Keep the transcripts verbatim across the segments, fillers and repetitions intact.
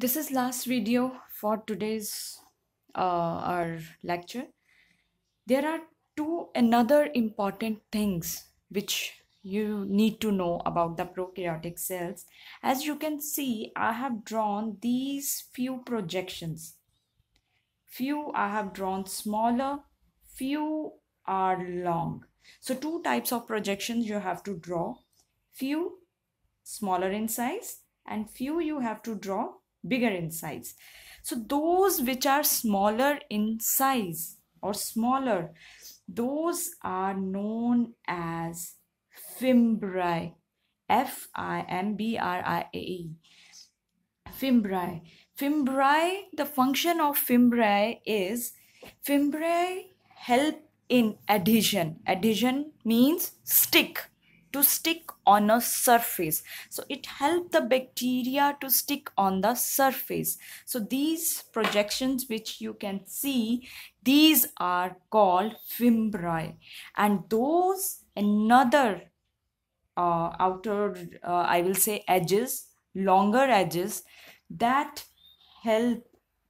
This is last video for today's uh, our lecture. There are two another important things which you need to know about the prokaryotic cells. As you can see, I have drawn these few projections. Few I have drawn smaller, few are long. So two types of projections you have to draw. Few smaller in size and few you have to draw bigger in size. So those which are smaller in size or smaller, those are known as fimbriae. F I M B R I A E. Fimbriae. Fimbriae, the function of fimbriae is fimbriae help in adhesion. Adhesion means stick, to stick on a surface. So it helps the bacteria to stick on the surface. So these projections which you can see, these are called fimbriae. And those another uh, outer, uh, I will say edges, longer edges that help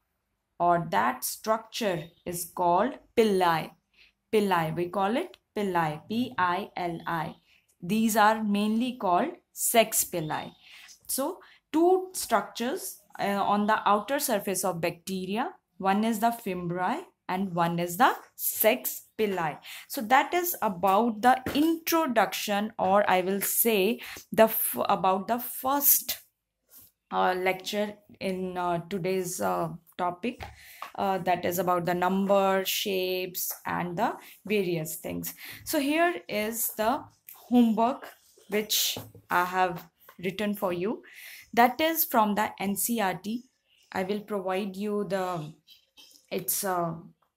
or that structure is called pili. Pili, we call it pili, P I L I. These are mainly called sex pili. So two structures uh, on the outer surface of bacteria. One is the fimbriae and one is the sex pili. So that is about the introduction, or I will say the about the first uh, lecture in uh, today's uh, topic, uh, that is about the number, shapes and the various things. So here is the homework which I have written for you. That is from the N C R T. I will provide you the its uh,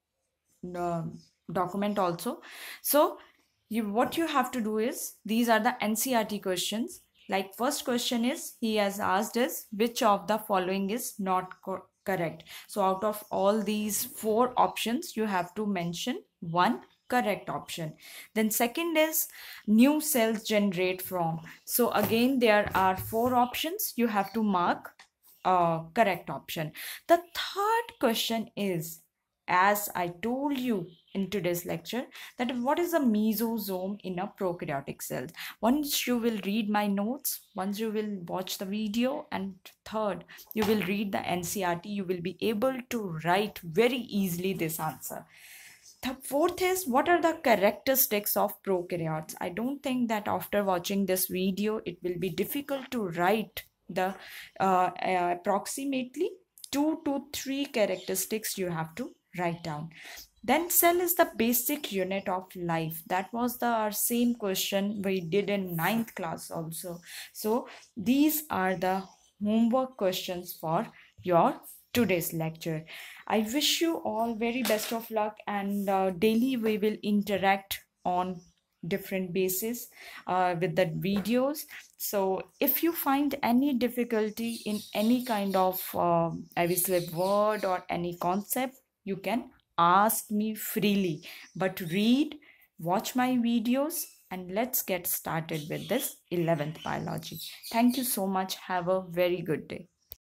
the document also. So you what you have to do is, these are the N C R T questions. Like first question is, he has asked is which of the following is not co correct. So out of all these four options, you have to mention one correct option. Then second is new cells generate from. So again there are four options, you have to mark uh, correct option. The third question is, as I told you in today's lecture, that what is a mesosome in a prokaryotic cell. Once you will read my notes, once you will watch the video, and third, you will read the N C R T, you will be able to write very easily this answer. The fourth is, what are the characteristics of prokaryotes? I don't think that after watching this video, it will be difficult to write the uh, uh, approximately two to three characteristics you have to write down. Then cell is the basic unit of life. That was the our same question we did in ninth class also. So these are the homework questions for your today's lecture. I wish you all very best of luck, and uh, daily we will interact on different basis uh, with the videos. So if you find any difficulty in any kind of uh, I will say word or any concept, you can ask me freely, but read, watch my videos, and let's get started with this eleventh biology. Thank you so much. Have a very good day.